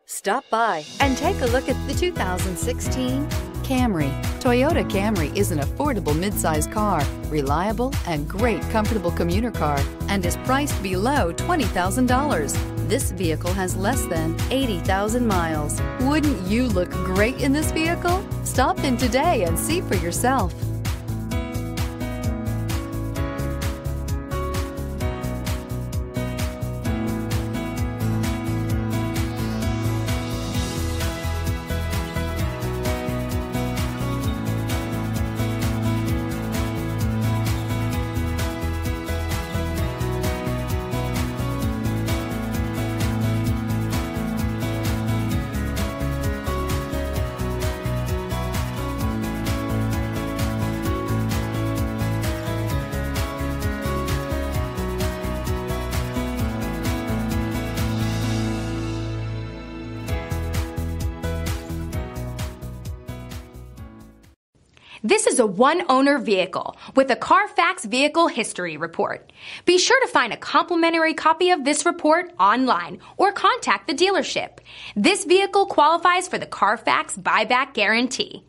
Stop by and take a look at the 2016 Camry. Toyota Camry is an affordable midsize car, reliable and great comfortable commuter car, and is priced below $20,000. This vehicle has less than 80,000 miles. Wouldn't you look great in this vehicle? Stop in today and see for yourself. This is a one-owner vehicle with a Carfax Vehicle History Report. Be sure to find a complimentary copy of this report online or contact the dealership. This vehicle qualifies for the Carfax Buyback Guarantee.